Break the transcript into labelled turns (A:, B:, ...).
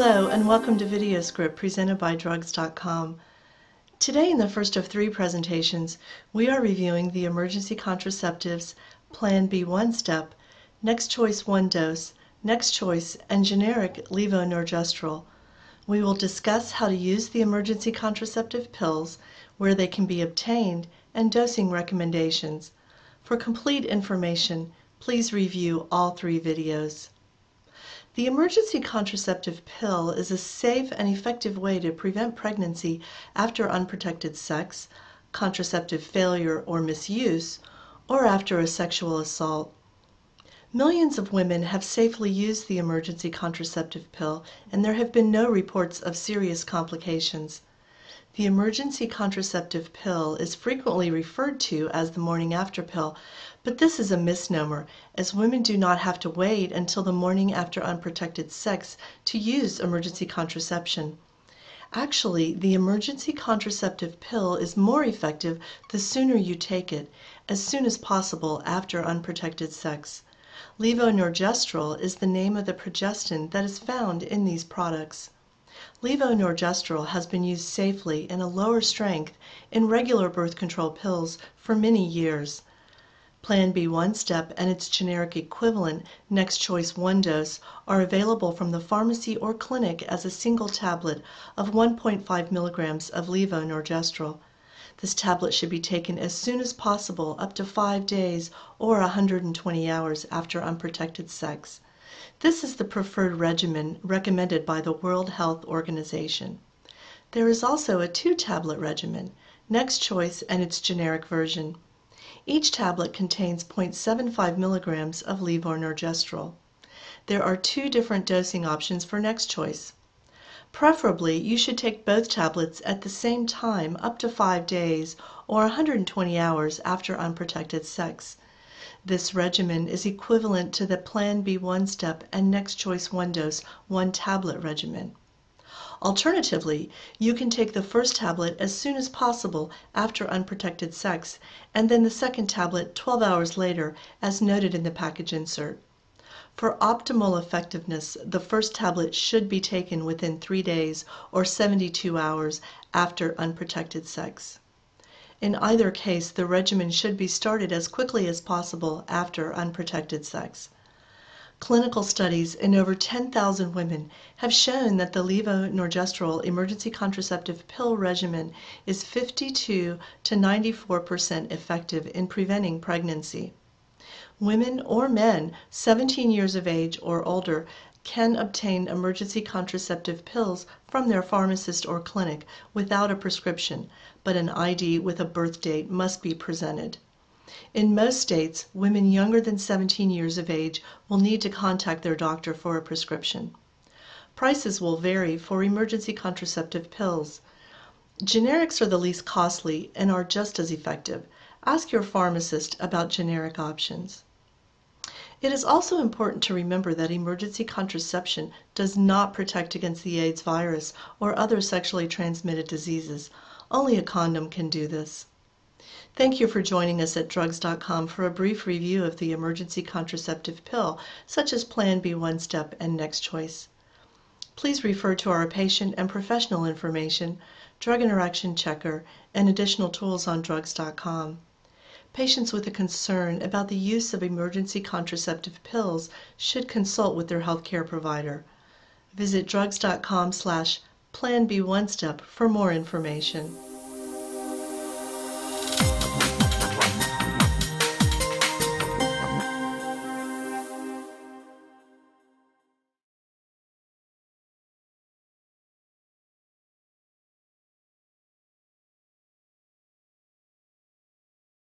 A: Hello and welcome to VideoScript presented by Drugs.com. Today in the first of three presentations, we are reviewing the emergency contraceptives, Plan B 1 step, Next Choice 1 dose, Next Choice, and generic Levonorgestrel. We will discuss how to use the emergency contraceptive pills, where they can be obtained, and dosing recommendations. For complete information, please review all three videos. The emergency contraceptive pill is a safe and effective way to prevent pregnancy after unprotected sex, contraceptive failure or misuse, or after a sexual assault. Millions of women have safely used the emergency contraceptive pill, and there have been no reports of serious complications. The emergency contraceptive pill is frequently referred to as the morning after pill, but this is a misnomer, as women do not have to wait until the morning after unprotected sex to use emergency contraception. Actually, the emergency contraceptive pill is more effective the sooner you take it, as soon as possible after unprotected sex. Levonorgestrel is the name of the progestin that is found in these products. Levonorgestrel has been used safely in a lower strength in regular birth control pills for many years. Plan B 1 step and its generic equivalent, Next Choice 1 dose, are available from the pharmacy or clinic as a single tablet of 1.5 milligrams of Levonorgestrel. This tablet should be taken as soon as possible, up to 5 days or 120 hours after unprotected sex. This is the preferred regimen recommended by the World Health Organization. There is also a 2-tablet regimen, Next Choice and its generic version. Each tablet contains 0.75 milligrams of Levonorgestrel. There are 2 different dosing options for Next Choice. Preferably, you should take both tablets at the same time up to 5 days or 120 hours after unprotected sex. This regimen is equivalent to the Plan B 1 step and Next Choice 1 dose 1 tablet regimen. Alternatively, you can take the first tablet as soon as possible after unprotected sex, and then the second tablet 12 hours later, as noted in the package insert. For optimal effectiveness, the first tablet should be taken within 3 days or 72 hours after unprotected sex. In either case, the regimen should be started as quickly as possible after unprotected sex. Clinical studies in over 10,000 women have shown that the Levonorgestrel emergency contraceptive pill regimen is 52 to 94% effective in preventing pregnancy. Women or men 17 years of age or older can obtain emergency contraceptive pills from their pharmacist or clinic without a prescription, but an ID with a birth date must be presented. In most states, women younger than 17 years of age will need to contact their doctor for a prescription. Prices will vary for emergency contraceptive pills. Generics are the least costly and are just as effective. Ask your pharmacist about generic options. It is also important to remember that emergency contraception does not protect against the AIDS virus or other sexually transmitted diseases. Only a condom can do this. Thank you for joining us at Drugs.com for a brief review of the emergency contraceptive pill, such as Plan B 1 step and Next Choice. Please refer to our patient and professional information, drug interaction checker, and additional tools on Drugs.com. Patients with a concern about the use of emergency contraceptive pills should consult with their healthcare provider. Visit Drugs.com/Plan B 1 step for more information.